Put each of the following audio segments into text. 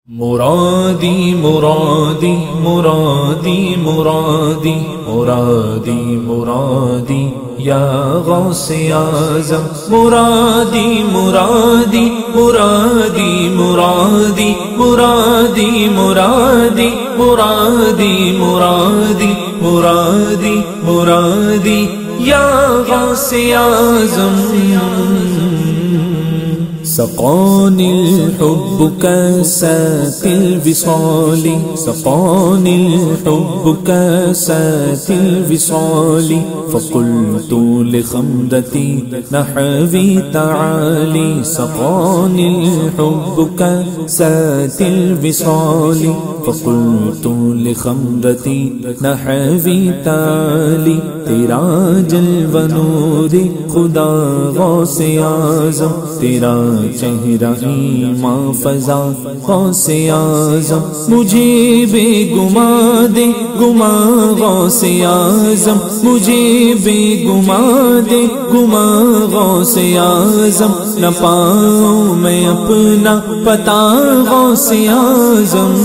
مرادی مرادی مرادی مرادی مرادی مرادی یا غوث اعظم مرادی مرادی مرادی مرادی مرادی مرادی مرادی مرادی مرادی مرادی یا غوث اعظم سقاني الحب كاسات الوصال سقاني الحب كاسات الوصال فقلت لخمدتي نحوي تعالي سقاني الحب كاسات الوصال فقلت لخمدتي نحوي تعالي تیرا جلوہ نور خدا غوث اعظم تیرا چہرہ ایمان فضا غوث اعظم مجھے بے گما دے گما غوث اعظم مجھے بے گما دے گما غوث اعظم نہ پاؤں میں اپنا پتہ غوث اعظم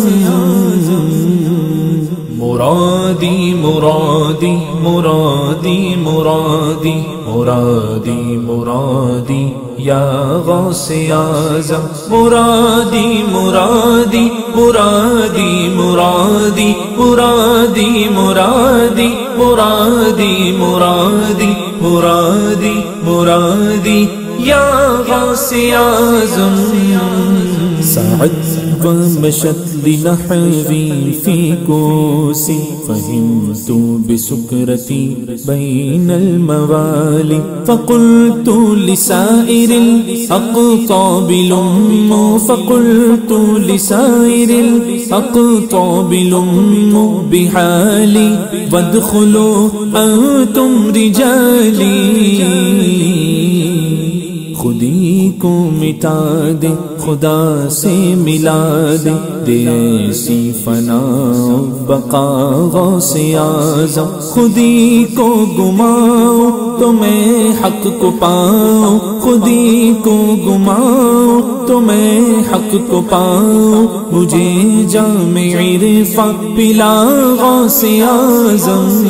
مرادی مرادی مرادی مرادی مرادی مرادی یا غوث اعظم مرادی مرادی مرادی مرادی مرادی مرادی مرادی مرادی مرادی مرادی یا غوث اعظم سعد ومشت لنحوي في كوسي فهمت بسكرتي بين الموالي فقلت لسائر الأقطاب لموا فقلت لسائر الأقطاب لموا بحالي وادخلوا أنتم رجالي خودی کو مٹا دے خدا سے ملا دے دے ایسی فنا بقا غوث اعظم خودی کو گماؤ تو میں حق کو پاؤں خودی کو گماؤ تو میں حق کو پاؤں مجھے جام عرفاں پلا غوث اعظم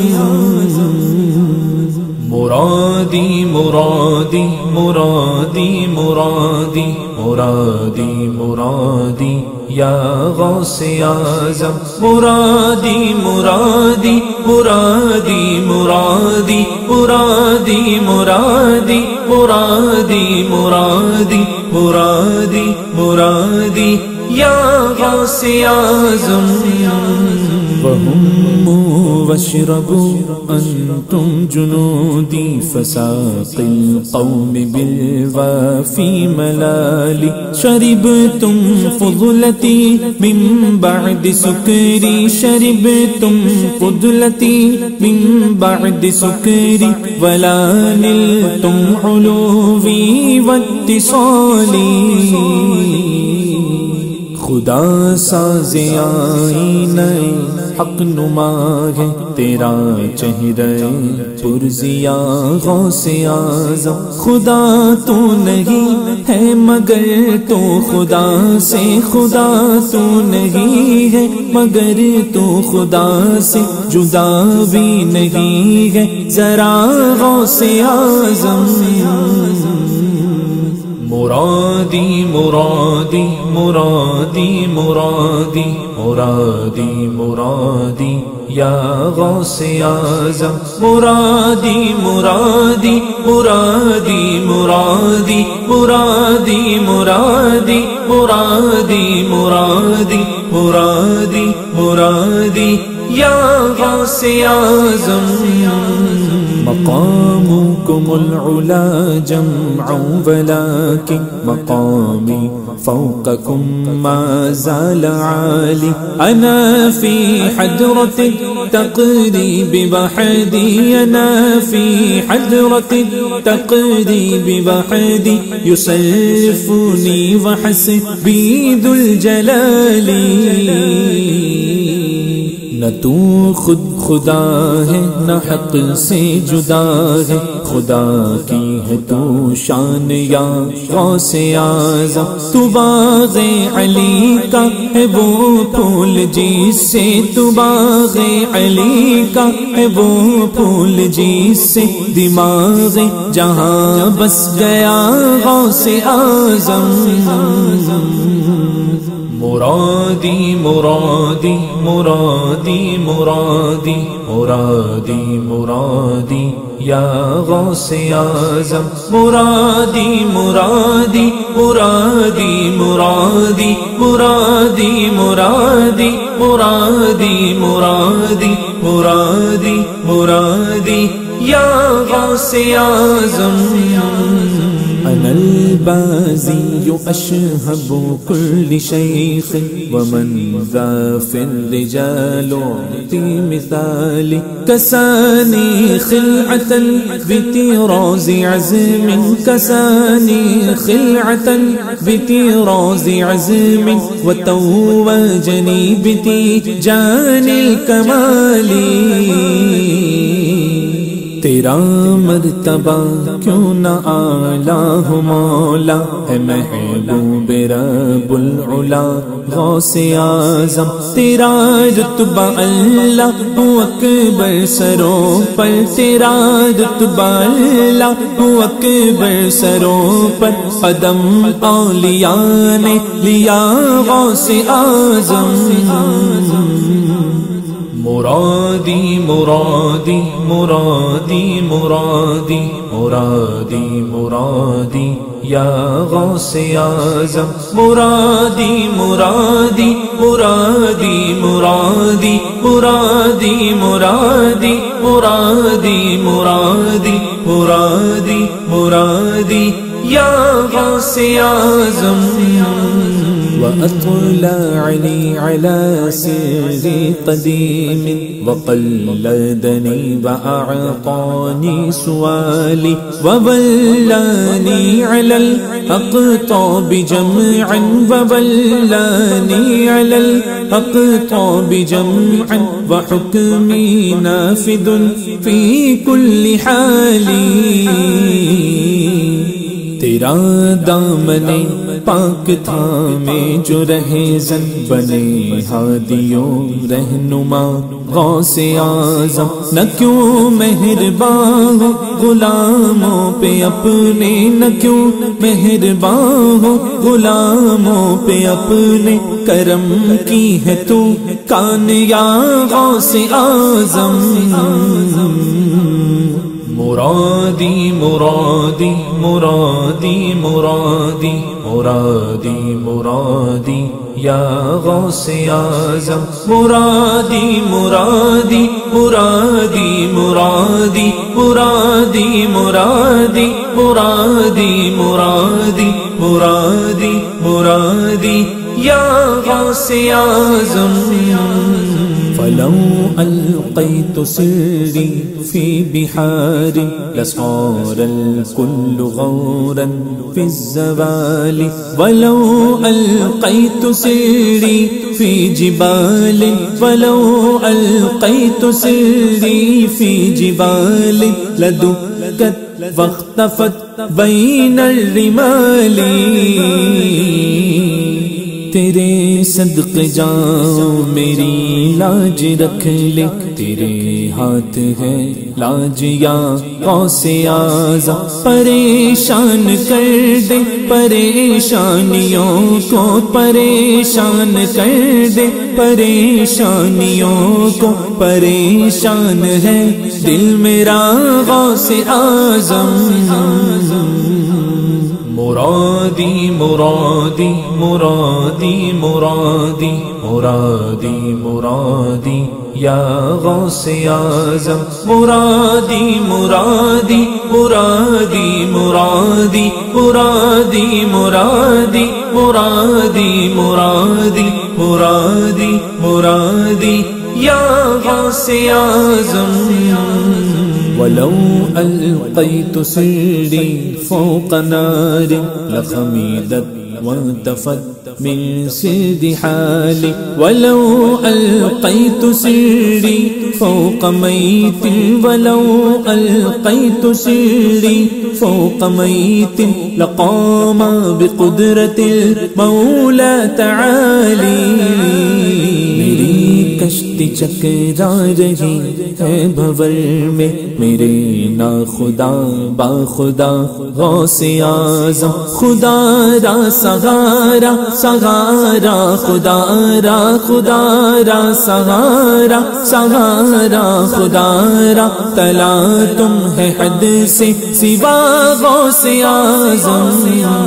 مرادی مرادی مرادی مرادی مرادی مرادی یا غوث اعظم مرادی مرادی مرادی مرادی مرادی مرادی مرادی مرادی مرادی مرادی یا غوث اعظم وهموا واشربوا أنتم جنودي فساقي القوم بالوافي ملالي شربتم فضلتي من بعد سكري شربتم فضلتي من بعد سكري ولا نلتم علوي واتصالي خدا ساز آئینہ حق نما ہے تیرا چہرہ پرزیا غوث اعظم خدا تو نہیں ہے مگر تو خدا سے خدا تو نہیں ہے مگر تو خدا سے جدا بھی نہیں ہے ذرا غوث اعظم مرادی مرادی مرادی مرادی مرادی مرادی یا غوث اعظم مرادی مرادی مرادی مرادی مرادی مرادی مرادی مرادی مرادی مرادی یا غوث اعظم مقامكم العلا جمع ولكن مقامي فوقكم ما زال عالي أنا في حضرة التقريب وحدي أنا في حضرة التقريب وحدي يسلفني وحسبي ذو الجلال نہ تو خود خدا ہے نہ حق سے جدا ہے، خدا کی ہے تو شان یا غوث اعظم، تو باغ علی کا ہے وہ پھول جس سے، تو باغ علی کا ہے وہ پھول جس سے دماغ جہاں بس گیا غوث اعظم۔ مرادی مرادی مرادی مرادی مرادی مرادی یا غوث اعظم، مرادی مرادی مرادی مرادی مرادی مرادی مرادی مرادی مرادی مرادی یا غوث اعظم۔ أنا البازي أشهب كل شيخ، ومن ذا في الرجال أعطي مثالي، كساني خلعة بطراز عزم، كساني خلعة بطراز عزم، وتوجني بتيجان الكمال۔ تیرا مرتبہ کیوں نہ اعلیٰ ہو مولا، ہے محبوب رب العلا غوث اعظم، تیرا رتبہ اللہ اکبر سروں پر، تیرا رتبہ اللہ اکبر سروں پر، قدم اولیاء نے لیا غوث اعظم۔ مرادی مرادی مرادی مرادی مرادی مرادی یا غوث اعظم، مرادی مرادی مرادی مرادی مرادی مرادی مرادی مرادی مرادی مرادی یا غوث اعظم۔ وأطلعني على سر قديم، وقلدني وأعطاني سؤالي، وولاني على الأقطاب جمعا، وولاني على الأقطاب جمعا، وحكمي نافذ في كل حال۔ تیرا دامن پاک تھامے جو رہزن بنے ہادیوں رہنما غوث اعظم، نہ کیوں مہربان ہو غلاموں پہ اپنے، نہ کیوں مہربان ہو غلاموں پہ اپنے، کرم کی ہے تو کان یا غوث اعظم۔ مرادی مرادی مرادی مرادی مرادی مرادی یا غوث اعظم، مرادی مرادی مرادی مرادی مرادی مرادی مرادی مرادی مرادی مرادی یا غوث اعظم۔ فلو ألقيت سري في بحار لصار الكل غورا في الزوال، ولو ألقيت سري في جبال، ولو ألقيت سري في جبال لدكت واختفت بين الرمال۔ تیرے صدقے جاؤں میری لاج رکھ لے، تیرے ہاتھ ہے لاج یا غوث اعظم، پریشان کر دے پریشانیوں کو، پریشان کر دے پریشانیوں کو، پریشان ہے دل میرا غوث اعظم۔ مرادی مرادی مرادی مرادی مرادی مرادی یا غوث اعظم، مرادی مرادی مرادی مرادی مرادی مرادی مرادی مرادی مرادی مرادی یا غوث اعظم۔ ولو ألقيت سري فوق نار لخمدت وانتفت من سرد حالي ولو ألقيت سري فوق ميت ولو ألقيت سري فوق ميت لقام بقدرة المولى تعالي میری کشتی چکرا رہی ہے بھور میں میرے نا خدا با خدا غوث اعظم خدا را سہارا سہارا خدا را سہارا سہارا خدا را تلا تم ہے حد سے سوا غوث اعظم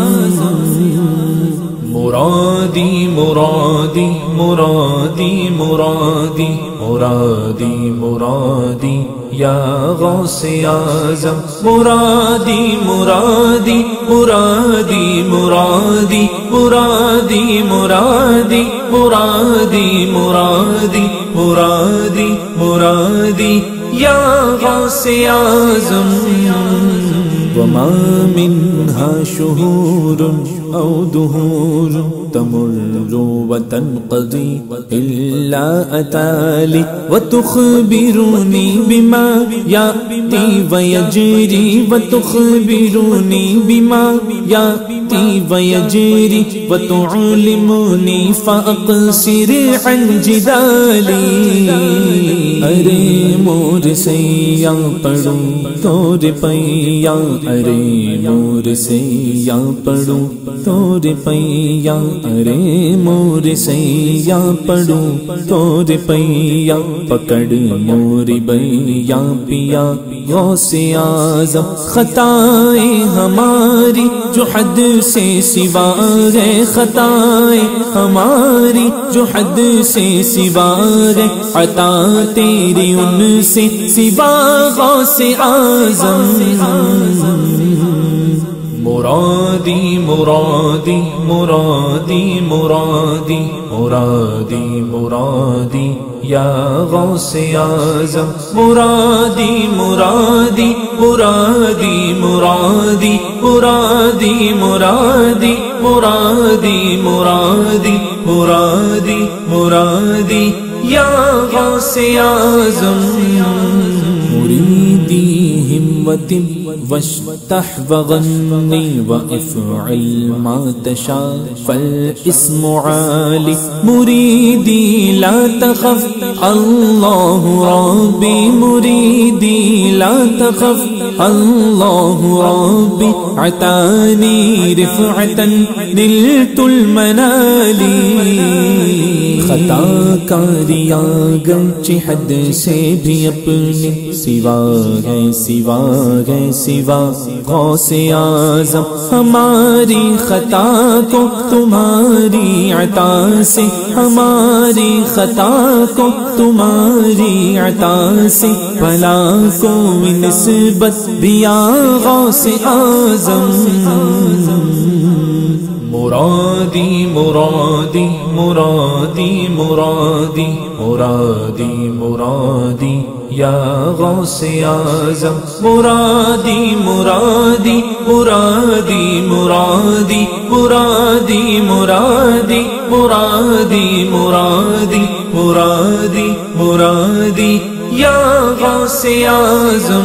مرادی مرادی مرادی مرادی مرادی مرادی یا غوث اعظم مرادی مرادی مرادی مرادی مرادی مرادی مرادی مرادی مرادی مرادی یا غوث اعظم وما منها شهور أو دهور تمر وتنقضي إلا أتالي وتخبرني بما يأتي ويجري وتخبرني بما يأتي ويجري وتعلمني فأقصر عن جدالي ارے مور سے یا پڑھوں تور پیا ارے مور سے یا پڑھوں تور پیا ارے مور سے یا پڑھوں تور پیا پکڑ مور بیا پیا غوث اعظم خطائیں ہماری جو حد سے سوا ہے خطائیں ہماری جو حد سے سوا ہے عطا تیری ان سے سوا غوث اعظم مرادی مرادی مرادی مرادی مرادی مرادی یا غوث اعظم مرادی مرادی مرادی مرادی مرادی مرادی مرادی مرادی مرادی مرادی یا غوث اعظم مریدی ہمت وافتح وغنی وافعل ما تشاء فالاسم عالی مریدی لا تخف اللہ ربی مریدی لا تخف اللہ ربی عطانی رفعتا نلت المنالی خطا کاریا گنچہ حد سے بھی اپنے سوا ہے سوا ہے سوا غوث اعظم ہماری خطا کو تمہاری عطا سے ہماری خطا کو تمہاری عطا سے بھلا کو نسبت دیا غوث اعظم مرادی مرادی مرادی مرادی مرادی مرادی یا غوث اعظم مرادی مرادی مرادی مرادی مرادی مرادی مرادی مرادی مرادی مرادی یا غوث اعظم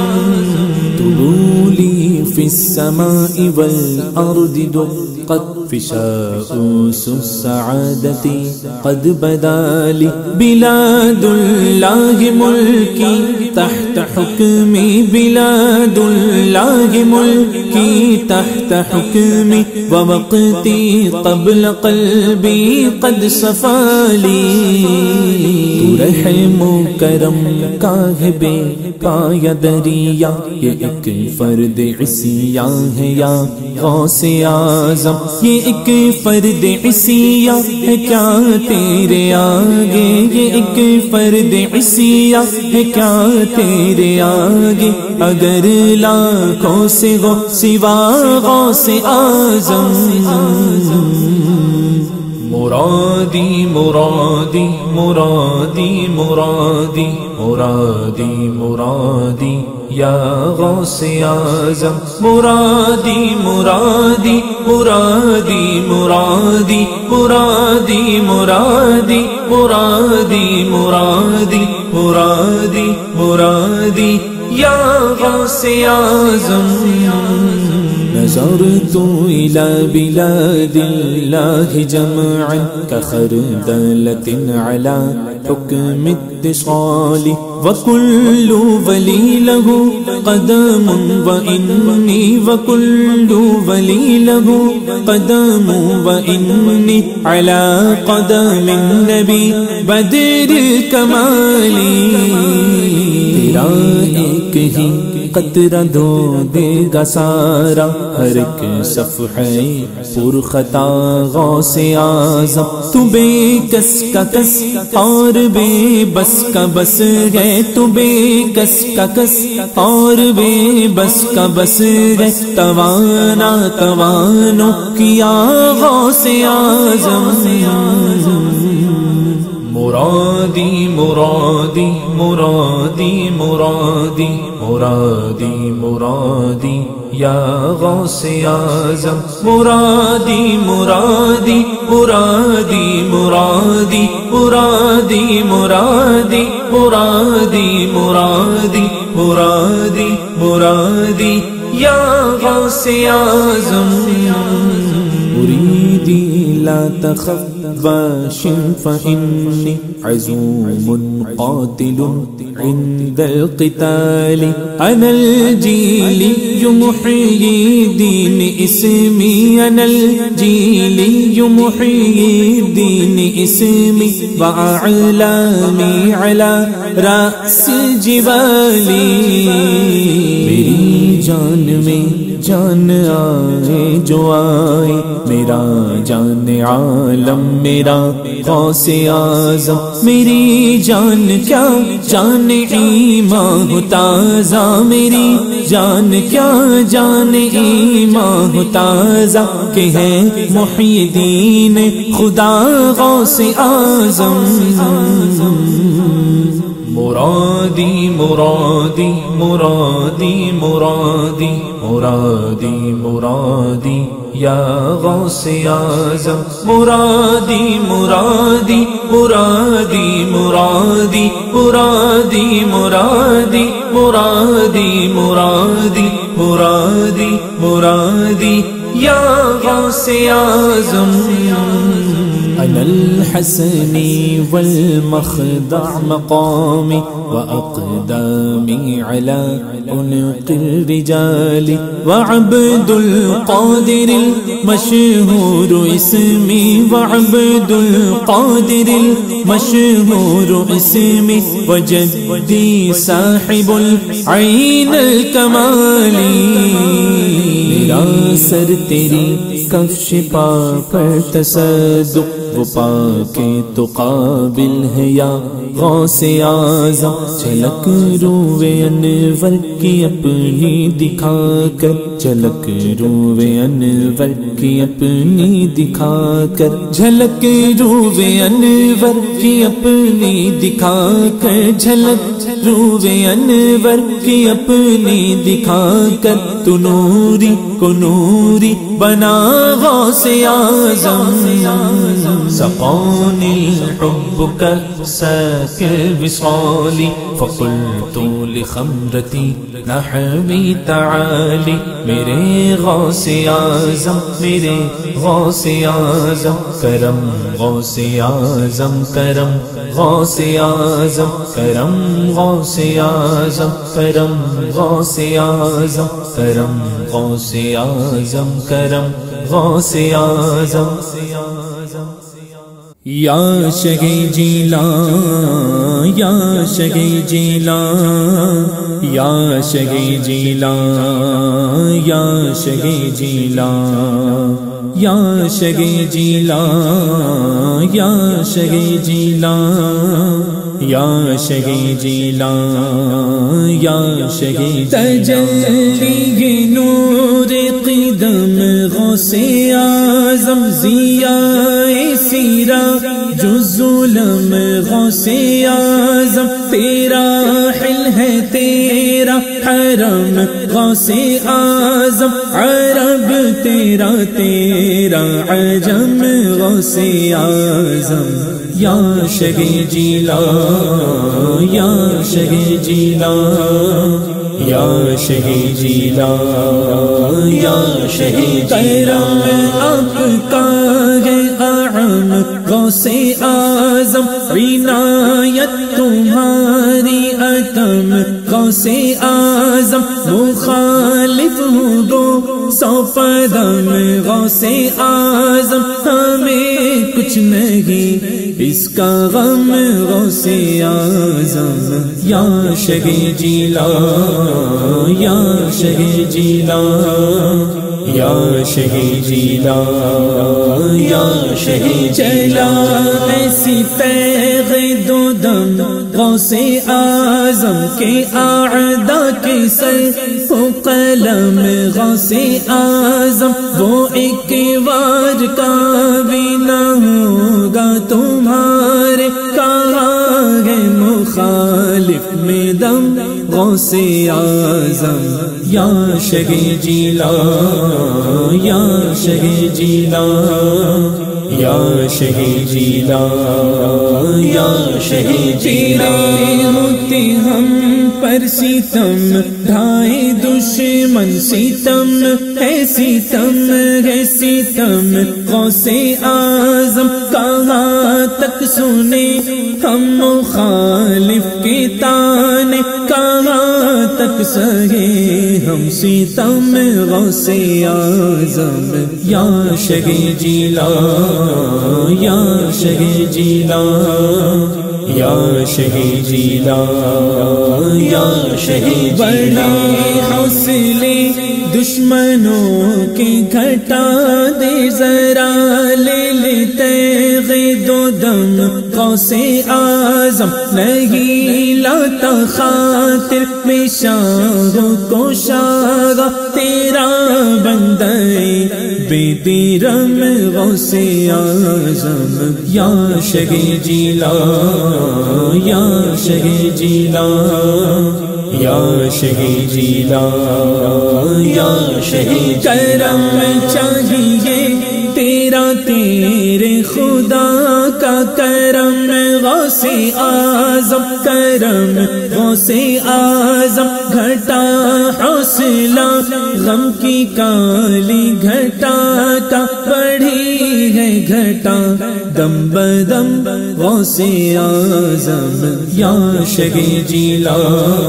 طلولی فی السماء والارض دقت فشاؤس السعادة قد بدا لي بلاد الله ملكي تحت حكمي بلاد الله ملكي تحت حكمي ووقتي قبل قلبي قد صفى لي رحم کرم کا ہے بے پایا دریا یہ ایک فرد عصیاں ہے یا غوث اعظم یہ ایک فرد عصیاں ہے کیا تیرے آگے یہ ایک فرد عصیاں ہے کیا تیرے آگے اگر لاکھوں سے وہ سوا غوث اعظم مرادی مرادی مرادی مرادی مرادی مرادی یا غوث اعظم مرادی مرادی مرادی مرادی مرادی مرادی مرادی مرادی مرادی مرادی یا غوث اعظم نظرت إلى بلاد الله جمعا كخردلة على حكم اتصال وكل ولي له قدم وإني وكل ولي له قدم وإني على قدم النبي بدر الكمال تیرا ایک ہی قطرہ دھو دے گا سارا ہر ایک صفحے پر خطا غوث اعظم تو بے کس کا کس اور بے بس کا بس ہے تو بے کس کا کس اور بے بس کا بس ہے توانا توانو کیا غوث اعظم مرادی مرادی مرادی مرادی مرادی مرادی یا غوث اعظم مرادی مرادی مرادی مرادی مرادی مرادی مرادی مرادی مرادی مرادی یا غوث اعظم مريدي لا تخف باش فإني عزوم قاتل عند القتال أنا الجيلي محيي دين اسمي أنا الجيلي محيي دين اسمي وأعلامي على رأس الجبال میری جان میں جان آئے جو آئے میرا جان عالم میرا غوث اعظم میری جان کیا جان ایمان ہو تازہ میری جان کیا جان ایمان ہو تازہ کہ ہے محی الدین خدا غوث اعظم مرادی مرادی مرادی مرادی مرادی مرادی یا غوث اعظم مرادی مرادی مرادی مرادی مرادی مرادی مرادی مرادی مرادی مرادی یا غوث اعظم أنا الحسني والمخدع مقامي وأقدامي على عنق الرجال وعبد القادر المشهور اسمي وعبد القادر المشهور اسمي وجدي صاحب العين الكمال میرا سر تیری کفش پا پر تصدق وہ پا کے تو قابل ہے یا غوث اعظم جھلک روے انور کی اپنی دکھا کر جھلک روے انور کی اپنی دکھا کر جھلک روے انور کی اپنی دکھا کر جھلک روے انور کی اپنی دکھا کر تو نوری کو نوری بنا غوث اعظم سقاني الحب كأساك الوصال فقلت لخمرتي نحوي تعالي میرے غوث اعظم میرے غوث اعظم کرم غوث اعظم کرم غوث اعظم کرم غوث اعظم کرم غوث اعظم کرم غوث اعظم کرم غوث اعظم یا شگی جیلان یا شگی جیلان یا شگی جیلان یا شگی جیلان یا شگی جیلان یا شگی جیلان یا شگی جیلان یا شگی تجلی نور قدم غوث اعظم ضیاء سیرا جو ظلم غوث اعظم تیرا حل ہے تیرا حرم غوث اعظم عرب تیرا تیرا عجم غوث اعظم یا شگے جیلا یا شگے جیلا یا شگے جیلا یا شگے کرم اب کا ہے اعم غوث اعظم عنایت تمہاری اتم غوث اعظم مخالف ہو سو قدم غوث اعظم ہمیں کچھ نہیں اس کا غم غوث اعظم یا شگے جیلا یا شگے جیلا یا شگے جیلا یا شگے چلا ایسی تیغ دو دم غوث اعظم کے اعداء کے سر ہو قلم غوث اعظم وہ ایک وار کا بھی نہ ہوگا تمہارے کہاں ہے مخالف میں دم غوث اعظم یا شگے جیلا یا شگے جیلا یا شگے جیلا یا شگے جیلا ہوتے ہم پر ستم ڈھائے دشمن ستم ہے ستم ہے ستم غوث اعظم کہاں تک سنے ہم مخالف کے تانے کہاں تک سہے ہم ستم غوث اعظم یا شگے جیلا یا شگے جیلا یا شگے جیلا یا شگے بڑے حوصلے دشمنوں کے گھٹا دے ذرا لے لیتے دو دم غوث اعظم نہیں لاتا خاطر میں شاہوں کو شاہ تیرا بندہ بے دیرم غوث اعظم یا شگے جیلا یا شگے جیلا یا شگے جیلا یا شگے کرم چاہیے تیرا تیرے خدا کا کرم غوث اعظم کرم غوث اعظم گھٹا حوصلہ غم کی کالی گھٹا کا بڑھی ہے گھٹا دم بدم غوث اعظم یا شگے جیلا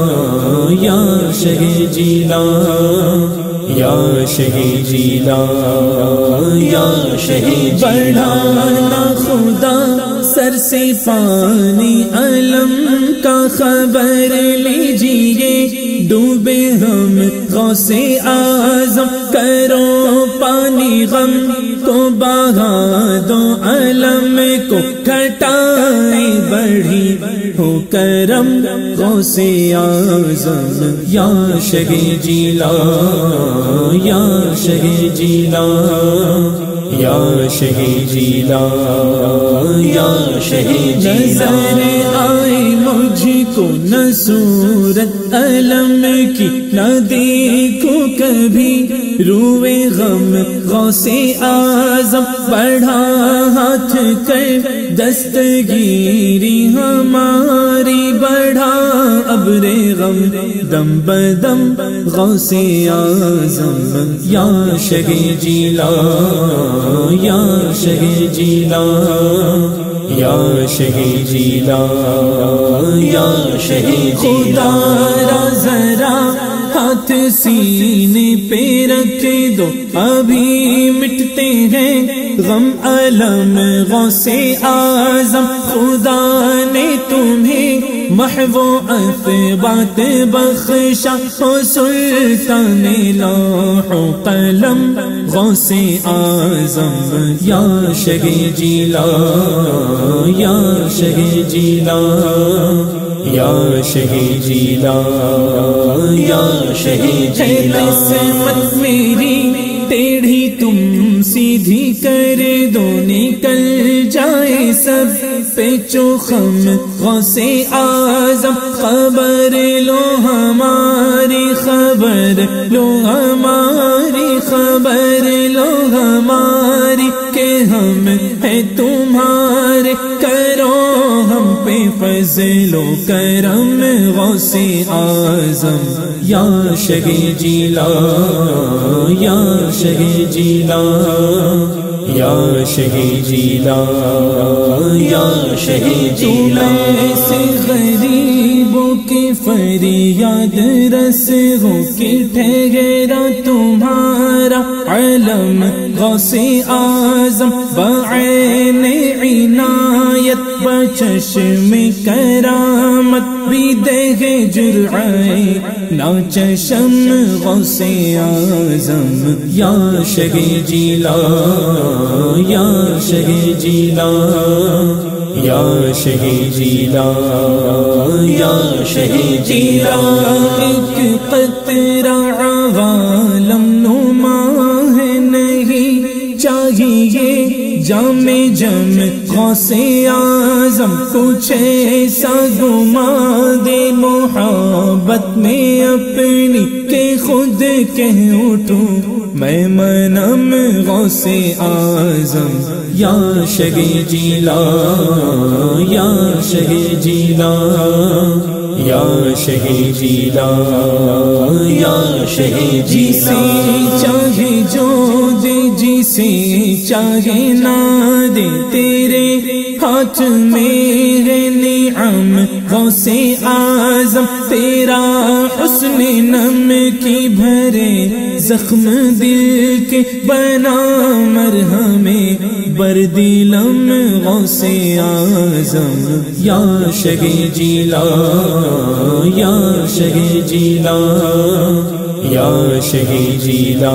یا شگے جیلا یا شگے جیلا یا شگے بڑھانا خدا سر سے پانی علم کا خبر لیجیے ڈوبے ہم غوث اعظم کرو پانی غم کو بہا دو علم کو کھٹائے بڑھی ہو کرم غوث اعظم یا شگے جیلا یا شگے جیلا یا شگے جیلا یا شگے نظر آئے مجھ کو نہ صورت علم کی نہ دیکھو کبھی روئے غم غوث اعظم بڑھا ہاتھ کر دستگیری ہماری بڑھا ابر غم دم بدم غوث اعظم یا شگے جیلا یا شگے جیلا یا شگے جیلا یا شگے خدا را ذرا ہاتھ سینے پہ رکھ دو ابھی مٹتے ہیں غم علم غوث اعظم خدا نے تمہیں محو اثبات بخشا ہو سلطان لوح و قلم غوث اعظم یا شگے جیلا یا شگے جیلا یا شگے جیلا یا شگے جیلا قسمت میری ٹیڑھی تم سیدھی کر دو نکل جائے سب پیچو خم غوث اعظم خبر لو ہماری خبر لو ہماری خبر لو ہماری کہ ہم ہیں تمہارے کرو ہم پہ فضل و کرم غوث اعظم یا شہی جیلا یا شہی جیلا یا شہی جیلا یا شہی جیلا سے غریبوں کی فریاد رس ہو کہ ٹھہرا تمہارا علم غوث اعظم بعین عنایت بچشم کرامت بھی دے جرعے نا چشم غوث اعظم یا شہی جیلا یا شہی جیلا یا شہی جیلا یا شہی جیلا ایک قطرہ عوالم نما ہے نہیں چاہیے جام جم غوث اعظم کچھ ایسا گما دے محبت میں اپنی کہ خود کہہ اٹھوں میں منم غوث اعظم یا شہی جیلا یا شہی جیلا یا شہی جیلا یا شہی جیلا چاہے جو دے جسے چاہے نہ دے تیرے ہاتھ میں ہے نعم غوث اعظم تیرا حسن نم کی بھرے زخم دل کے بنا مرہم بردلم غوث اعظم یا شہی جیلا یا شہی جیلا یا شہی جیلا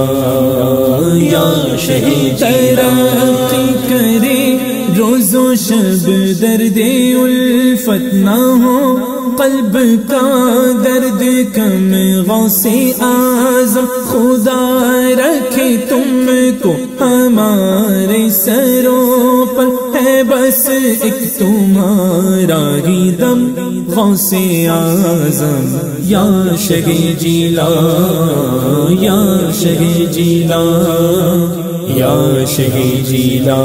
یا شہی ترقی کرے روز و شب درد الفت نہ ہو قلب کا درد کم غوث اعظم خدا رکھے تم کو ہمارے سروں پر ہے بس ایک تمہارا ہی دم غوث اعظم یا شہی جیلا یا شہی جیلا یا شہی جیلا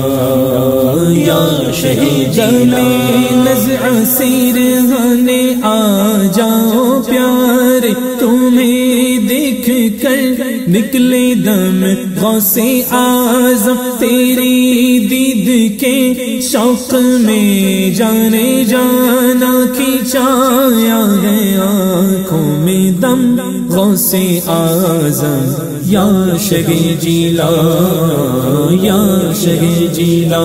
یا شہی جیلا نزع سرہانے آ جاؤ پیارے تمہیں دیکھ کر نکلے دم غوث اعظم تیری دید کے شوق میں جانے جانا کھینچایا ہے آنکھوں میں دم غوث اعظم یا شہی جیلا یا شہی جیلا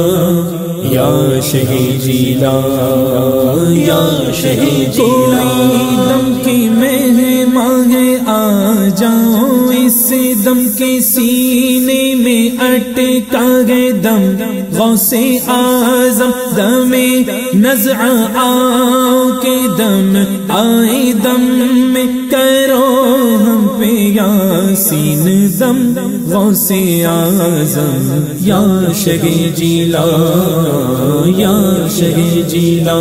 یا شہی جیلا یا شہی جیلا دم کی مہمان آ جاؤ اس دم کے سینے میں اٹکا گئے دم غوث اعظم دم نزع آؤ کے دم آئے دم میں کرو ہم پہ یاسین دم غوث اعظم یا شہی جیلا یا شہی جیلا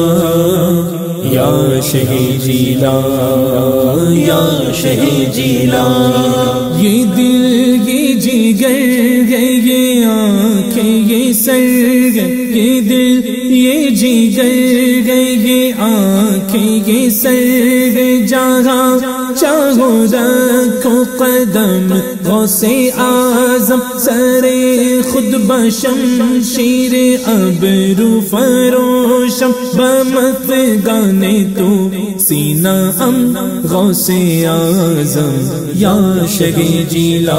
یا شہی جیلا یا شہی جیلا یہ دل یہ جگر ہے یہ آنکھیں یہ سر ہے یہ دل یہ جگر ہے یہ آنکھیں یہ سر ہے جہاں چاہو رکھو قدم غوث اعظم سر خود بشمشیر ابرو فروشم بمت گانے تو سینہ ام غوث اعظم یا شہی جیلا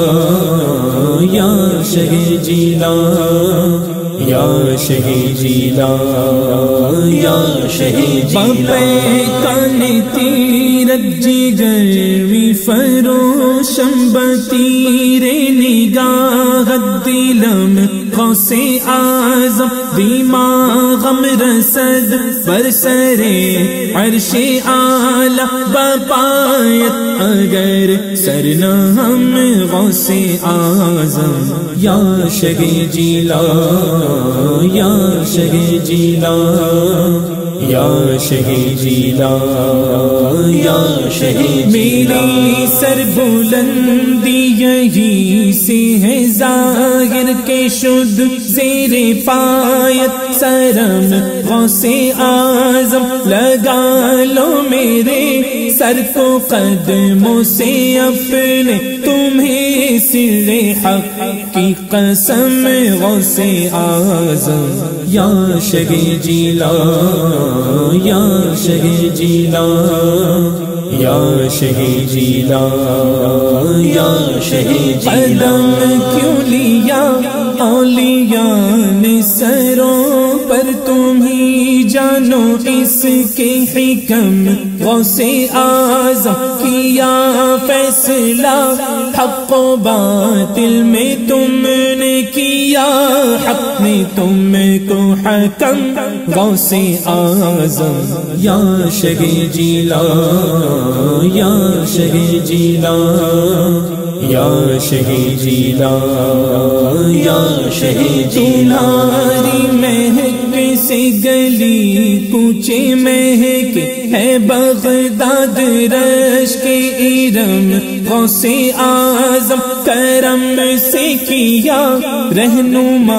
یا شہی جیلا یا شہی جیلا یا شہی جیلا کانے تیرت جگر وی فروشم بتیرے نگاہ دلم غوث اعظم دیماغم رسد برسرے عرش اعلی بپایت اگر سرنا ہم غوث اعظم یا شگے جیلا یا شگے جیلا یا شگے جیلا یا شگے میری سر بلندی یہی سے ہے ظاہر کے شد زیر پایت سرم غوث اعظم لگا لو میرے سر کو قدموں سے اپنے تمہیں سر حق کی قسم غوث اعظم یا شگے جیلا یا شگے جیلا یا شگے جیلا یا شگے جیلا قدم کیوں لیا اولیاء نے سروں پر تمہیں جانو اس کے حکم غوث اعظم کیا فیصلہ حق و باطل میں تم نے کیا حق نے تم کو حکم غوث اعظم یا شگے جیلا یا شگے جیلا یا شگے جیلا یا شگے جیلا تمہاری مہک سے گلی کوچے مہک ہے بغداد رش کے ارم غوث اعظم کرم سے کیا رہنما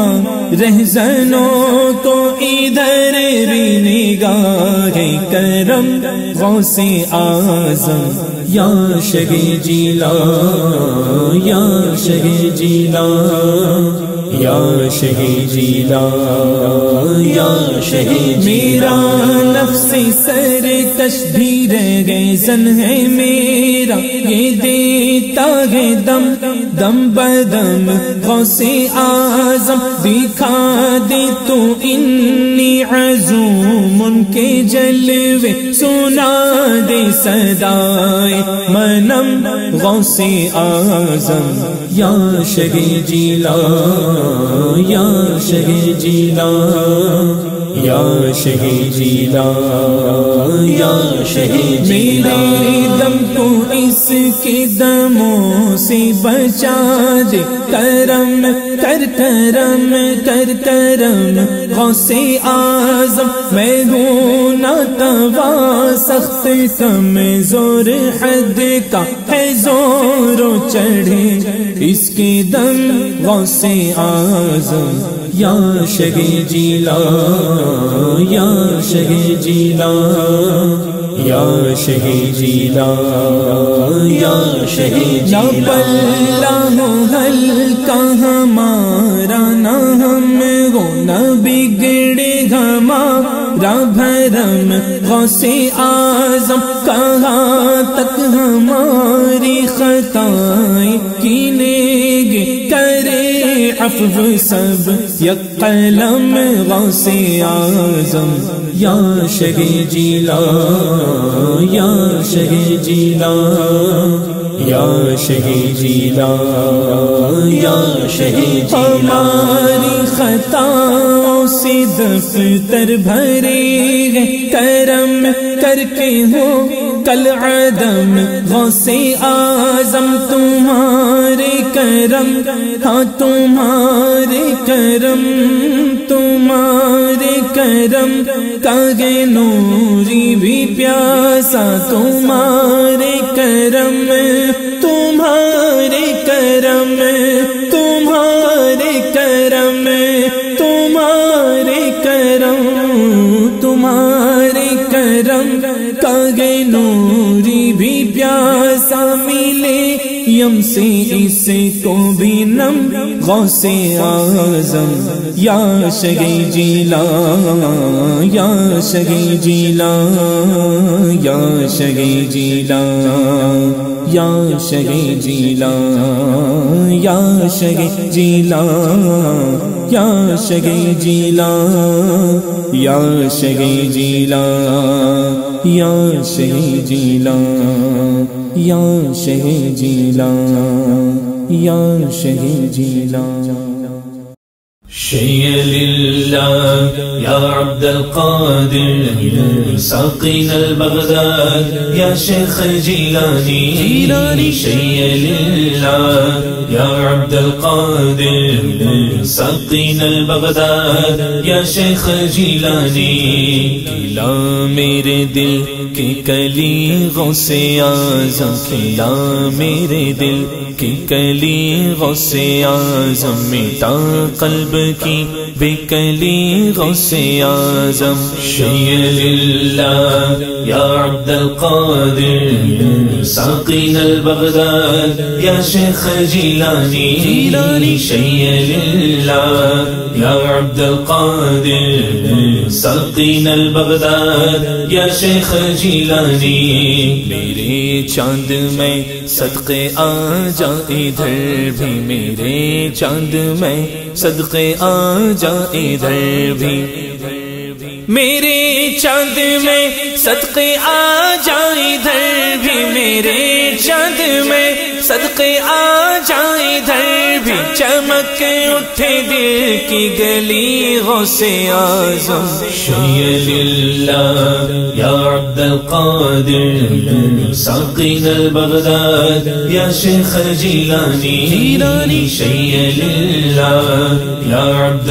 رہزنوں کو ادھر بھی نگاہ کرم غوث اعظم یا شگے جیلا یا شگے جیلا یا شگے جیلا یا شگے میرا نفس سر تشبیر گیزن ہے میرا یہ دیتا ہے دم دم بدم غوث اعظم دکھا دے تو انی عزوم ان کے جلوے سنا دے صدائے منم غوث اعظم یا شگے جیلا یا شگے جیلا یا شگے جیلا یا شگے جیلا میرے دم کو اس کے دموں سے بچا دے کرم کر کرم کر کرم غوث اعظم میں ہوں نہ توا سخت کمزور حد کا ہے زور و چڑھے اس کے دم غوث اعظم یا شگے جیلا یا شگے جیلا یا شگے جیلا یا شگے جیلا پلہ ہو ہلکا ہمارا نہ ہم ہو نہ بگڑے ہمارا بھرم غوث اعظم کہاں تک ہماری خطائیں گنے گے کرے عفو سب یک قلم غوث اعظم یا شگے جیلا یا شگے جیلا یا شگے جیلا یا شگے جیلا ہماری خطاؤں سے دفتر بھرے ہیں کرم کر کے ہو کل عدم غوث اعظم تمہارے کرم ہاں تمہارے کرم تمہارے کرم کاغے نوری بھی پیاسا تمہارے کرم تمہارے کرم تمہارے کرم تمہارے کرم تمہارے کرم کاغے نوری بھی پیاسا ملے یم سے اس کو بھی نم غوث اعظم یا شگے جیلا یا شگے جیلا یا شگے جیلا یا شگے جیلا یا شگے جیلا یا شگے جیلا یا شگے جیلا یا شگے جیلا یا شگے جیلا یا شگے جیلا شيء لله يا عبد القادر ساقينا البغداد يا شيخ الجيلاني شيء لله يا عبد القادر ساقينا البغداد يا شيخ الجيلاني کھلا میرے دل کی کلی غوث اعظم کھلا میرے دل کی کلی غوث اعظم مٹا قلب کی بے کلی غوث اعظم شیء للہ یا عبد القادر ساقینا البغداد یا شیخ جیلانی شیء للہ یا عبد القادر ساقینا البغداد یا شیخ جیلانی میرے چاند میں صدقے آ جا ادھر بھی میرے چاند میں صدقے آ جا ادھر بھی میرے چاند میں صدقے آ جا ادھر بھی میرے چاند میں صدقے آ جا ادھر بھی چمک اٹھے دل کی گلی غوث اعظم شیء للہ یا عبد القادر ساقینا البغداد یا شیخ جیلانی شیء للہ یا عبد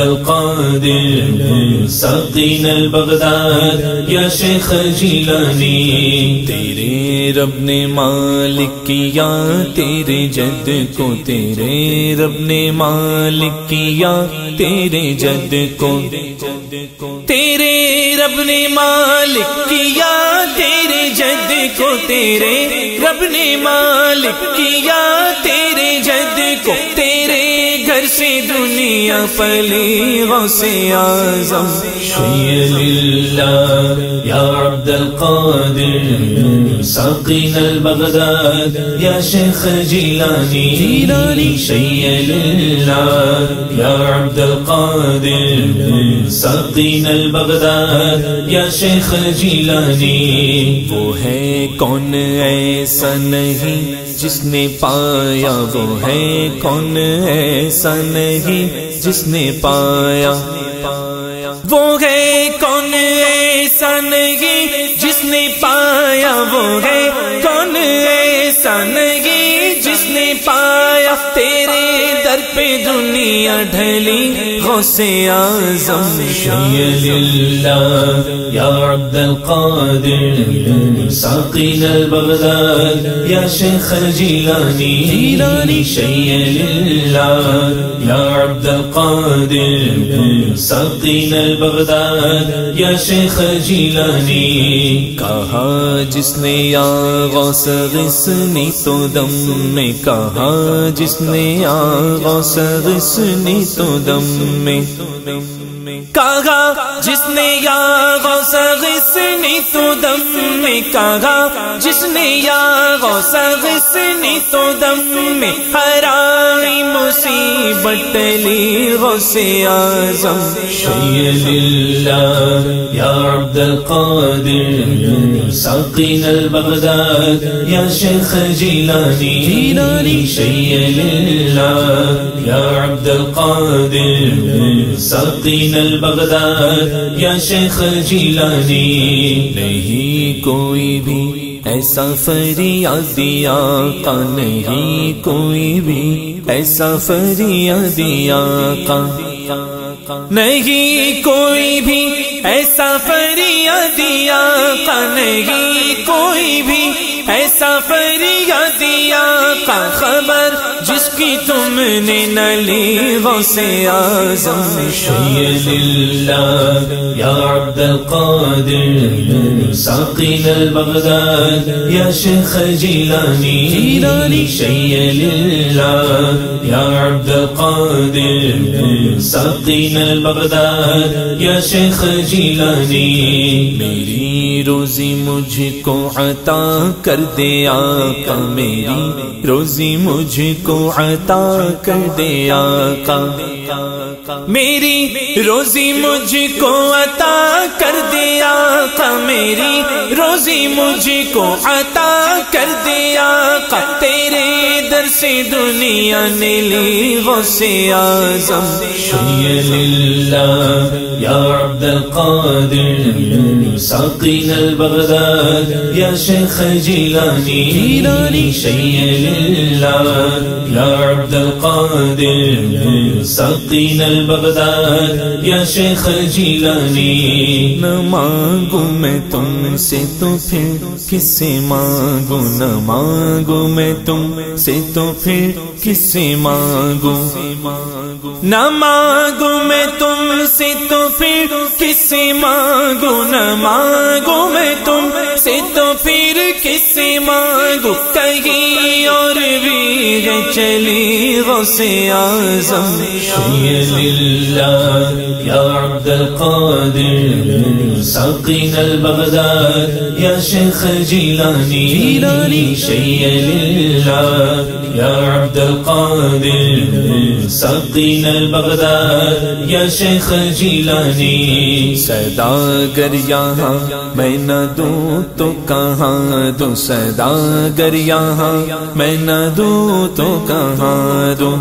القادر ساقینا البغداد یا شیخ جیلانی تیرے رب نے مالک کیا تیرے جد کو تیرے رب نے مالک کیا تیرے جد کو تیرے رب نے مالک کیا تیرے جد کو تیرے رب نے مالک کیا تیرے جد کو تیرے گھر سے دنیا پلی غوث اعظم شیء للہ یا عبد القادر ساقینا البغداد یا شیخ جیلانی شیء للہ یا عبد القادر ساقینا البغداد یا شیخ جیلانی وہ ہے کون ایسا نہیں جس نے پایا وہ ہے کون ایسا نہیں جس نے پایا وہ ہے کون ایسا نہیں جس نے پایا وہ ہے کون ایسا نہیں جس نے پایا تیرے در پہ دنیا ڈھلی غوث اعظم شیء للہ یا عبد القادر ساقینا البغداد یا شیخ جیلانی شیء للہ یا عبد القادر ساقینا البغداد یا شیخ جیلانی کہا جس نے یا غوث غسنی تو دم میں کہا جس نے یا غوث غسنی تو دم میں کہا جس نے یا غوث غسنی تو دم میں کہا جس نے یا غوث غسنی تو دم میں ہرائی مصیبت لی غوث اعظم شیء للہ یا عبد القادر ساقینا البغداد یا شیخ جیلانی شیء للہ یا عبد القادر ساقینا البغداد یا شیخ جیلانی نہیں کوئی بھی ایسا فریادی آقا نہیں کوئی بھی ایسا فریادی آقا نہیں کوئی بھی ایسا فریادی آقا نہیں کوئی بھی ایسا فریادی آقا خبر جس کی تم نے نہ لی غوث اعظم شیء للہ یا عبد القادر ساقینا البغداد یا شیخ جیلانی شیء للہ یا عبد القادر ساقینا البغداد یا شیخ جیلانی میری روزی مجھ کو عطا کر دے آقا میری روزی مجھ کو عطا کر دے آقا میری روزی مجھ کو عطا کر دے آقا میری روزی مجھ کو عطا کر دیا آقا، تیرے در سے دنیا نے لی غوث اعظم۔ شیع للہ یا عبد القادر ساقینا البغداد یا شیخ جیلانی، شیع للہ یا عبد القادر ساقینا البغداد یا شیخ جیلانی۔ نہ مانگوں میں تم سے تو پھر کس سے مانگوں، نہ مانگوں میں تم سے تو پھر کس سے مانگوں، نہ مانگوں میں تم سے تو پھر کس سے مانگوں، نہ مانگوں میں تم سے تو پھر کس سے مانگوں، کہیں اور بھی ہے چلی غوث اعظم۔ شیع للہ یا عبد القادر ساقینا البغداد یا شیخ جیلانی، شیع للہ یا عبد القادر ساقینا البغداد یا شیخ جیلانی۔ صدا گر یہاں میں نہ دوں تو کہاں دوں، صدا گر یہاں میں نہ دوں تو کہاں دوں،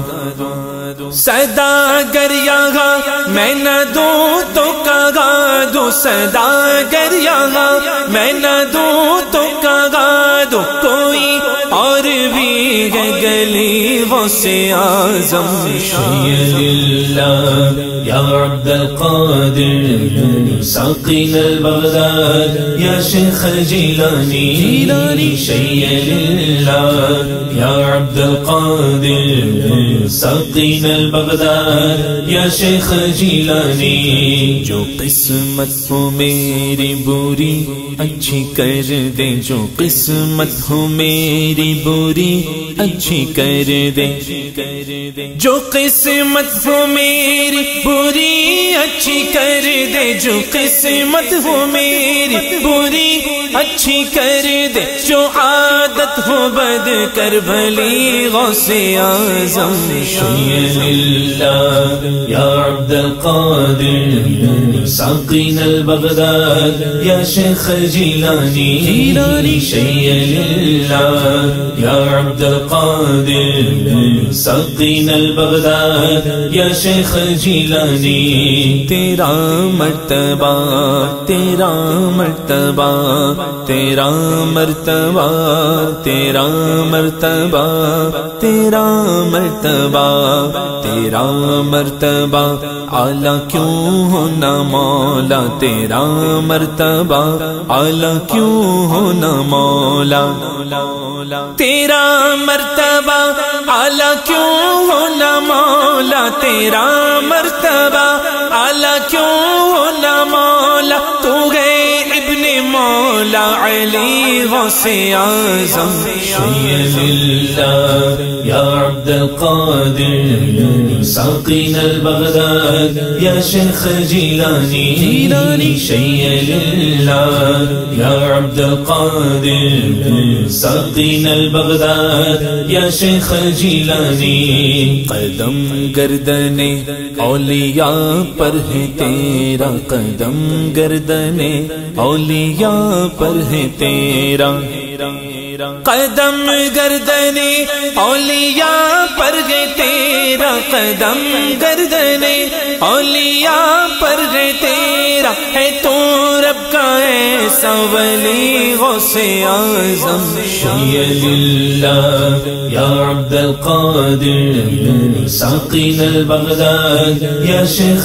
صدا گر یہاں میں نہ دوں تو کہاں دوں، صدا گر یہاں میں نہ دوں تو کہاں دوں، کوئی اور بھی ہے گلی غوث اعظم۔ شیع للہ یا عبد القادر ساقینا البغداد یا شیخ جیلانی، شیع للہ یا عبد القادر ساقینا البغداد یا شیخ جیلانی۔ جو قسمت ہو میری بری اچھی کر دے، جو قسمت ہو میری بری اچھی کر دے، جو قسمت ہو میری بری اچھی کر دے، جو قسمت ہو میری بری اچھی کر دے، جو عادت ہو بد کر بھلی غوث اعظم۔ شیع للہ یا عبد القادر ساقینا البغداد یا شیخ جیلانی، شیع للہ یا عبد القادر ساقینا البغداد یا شیخ جیلانی۔ تیرا مرتبہ تیرا مرتبہ تیرا مرتبہ تیرا مرتبہ تیرا مرتبہ تیرا مرتبہ اعلیٰ کیوں ہونا مولا، تیرا مرتبہ اعلیٰ کیوں ہونا مولا، تیرا مرتبہ اعلیٰ کیوں ہونا مولا، تیرا مرتبہ اعلیٰ کیوں ہونا مولا، تو ہے ابن مولا علی غوث اعظم۔ شیع للہ یا عبد القادر ساقینا البغداد یا شیخ جیلانی، شیع للہ یا عبد القادر ساقینا البغداد یا شیخ جیلانی۔ قدم گردنے اولیاء پر ہے تیرا، قدم گردنے اولیاء پر ہے تیرا، قدم گردنے اولیاء پر ہے تیرا، قدم گردنے اولیاء پر ہے تیرا، ہے تو رب کا ایسا ولی غوث اعظم۔ شیع للہ یا عبد القادر ساقینا البغداد یا شیخ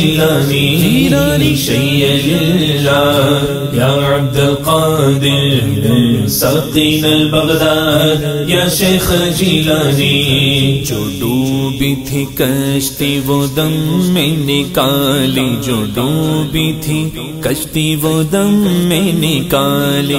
جیلانی، شیع للہ یا عبد القادر ساقینا البغداد یا شیخ جیلانی۔ جو ڈوبی تھی کشتی وہ دم میں نکالی، جو ڈوبی تھی کشتی وہ دم میں نکالی،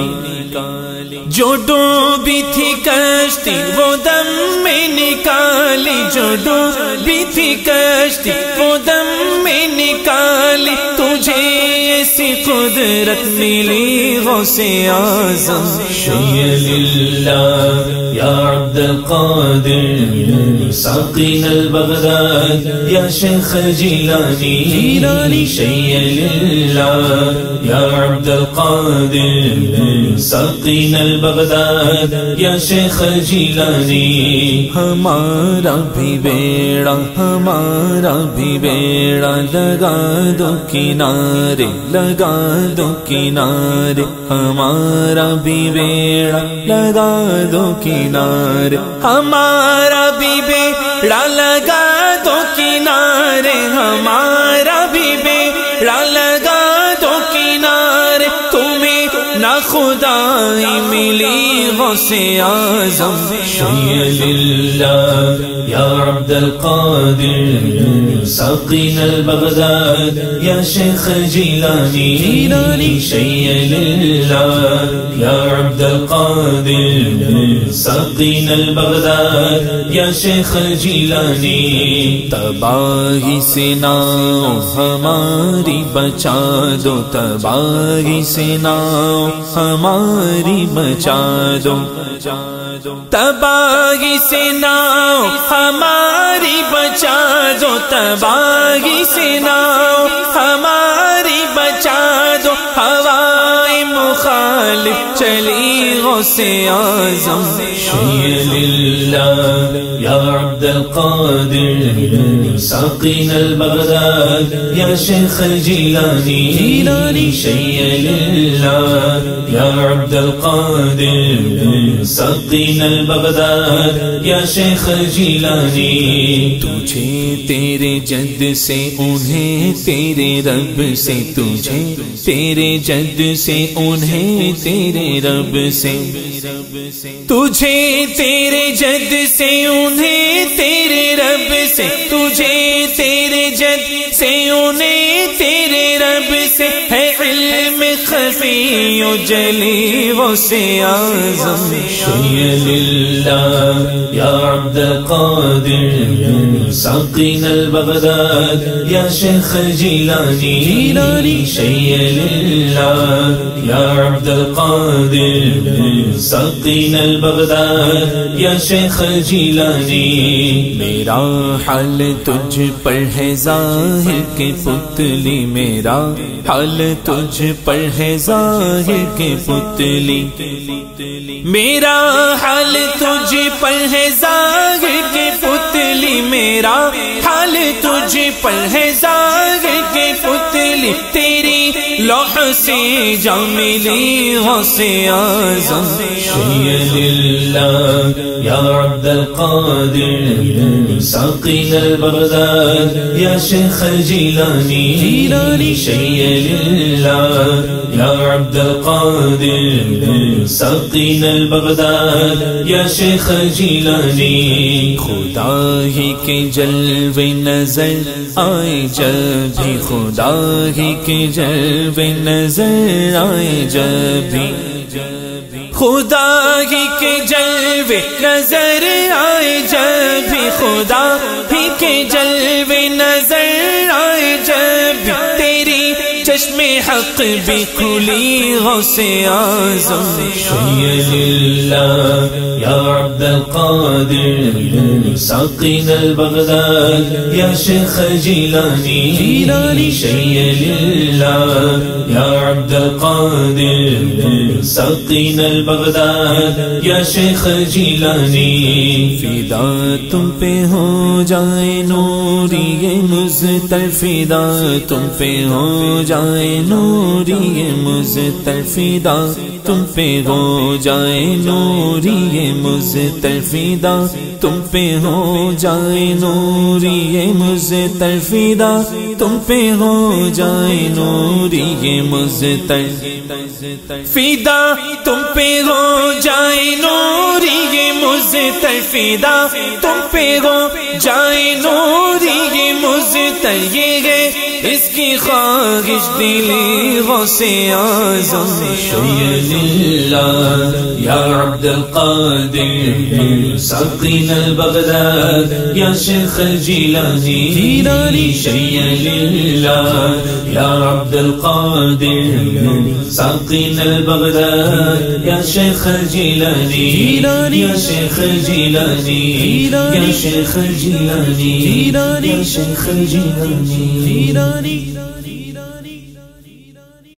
جو ڈوبی تھی کشتی وہ دم میں نکالی، جو ڈوبی تھی کشتی وہ دم میں نکالی، تجھے سی قدرت ملی غوث اعظم شیل اللہ یا عبد القادر ساقینا البغداد یا شیخ جیلانی شیل اللہ یا عبد القادر ساقینا البغداد یا شیخ جیلانی ہمارا بھی بیڑا ہمارا بھی بیڑا لگا دو کنارے لگا دو کنارے ہمارا بھی بیڑا لگا دو کنارے ہمارا بھی بیڑا لگا دو کنارے ہمارا بھی بیڑا لگا دو کنارے تمہیں نہ خدائی ملی غوث اعظم شیل اللہ یا عبد القادر ساقینا البغداد یا شیخ جیلانی شیل اللہ یا عبد القادر ساقینا البغداد یا شیخ جیلانی تباہی سے ناؤ ہماری بچا دو تباہی سے ناؤ ہماری بچا دو تباہی سے ناؤ ہماری بچا دو تباہی سے ناؤ ہماری بچا دو ہوائے مخالف چلی غوث اعظم شیل اللہ یا عبد القادر ساقینا البغداد یا شیخ جیلانی شیل اللہ یا عبد القادر ساقینا البغداد یا شیخ جیلانی تجھے تیرے جد سے انہیں تیرے رب سے تجھے تیرے جد سے انہیں تیرے رب سے تجھے تیرے جد سے انہیں تیرے رب سے تجھے تیرے جد سے انہیں تیرے رب سے ہے علم خفی و جلی غوث اعظم شیل اللہ یا عبد القادر ساقینا البغداد یا شیخ جیلانی شیل اللہ یا عبد القادر ساقینا البغداد یا شیخ جیلانی میرا حال تجھ پر ہے ظاہر کے پتلی میرا حال تجھ پر ہے ظاہر کے پتلی میرا حال تجھ پر ہے ظاہر کے پتلی میرا حال تجھ پر ہے ظاہر کے پتلی تیری لوح سے جا ملی غوث اعظم شیل اللہ یا عبد القادر ساقینا البغداد یا شیخ جیلانی شیل اللہ یا عبد القادر ساقینا البغداد یا شیخ جیلانی خدا ہی کے جلوے نظر آئے جب بھی خدا ہی کے جلوے نظر آئے جب بھی خدا ہی کے جلوے نظر آئے جب بھی خدا ہی کے جلوے نظر آئے جب بھی تیری چشم حق بھی کھلی غوث اعظم شیل اللہ یا عبد القادر ساقینا البغداد یا شیخ جیلانی شیل اللہ یا عبد القادر ساقینا البغداد یا شیخ جیلانی فدا تم پہ ہو جائے نوری مزتر فدا تم پہ ہو جائے نوری مزتر فدا تم پہ ہو جائے نوری مزتر فدا تم پہ ہو جائے نوری مزتر فدا تم پہ ہو جائے نوری مزتر فدا تم پہ ہو جائے نوری مزتر فدا تم پہ ہو جائے نوری مزتر یہ ہے اس کی خواہش دلی غوث اعظم للہ یا عبد القادر ساقین البغداد یا شیخ جیلانی شیع للہ یا عبد القادر ساقین البغداد یا شیخ جیلانی یا شیخ جیلانی یا شیخ جیلانی یا شیخ جیلانی